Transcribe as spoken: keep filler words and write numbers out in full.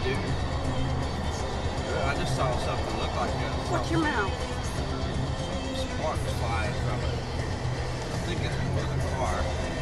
dude. I just saw something look like that. Watch your mouth. Sparks flying from it. I think it's from the car.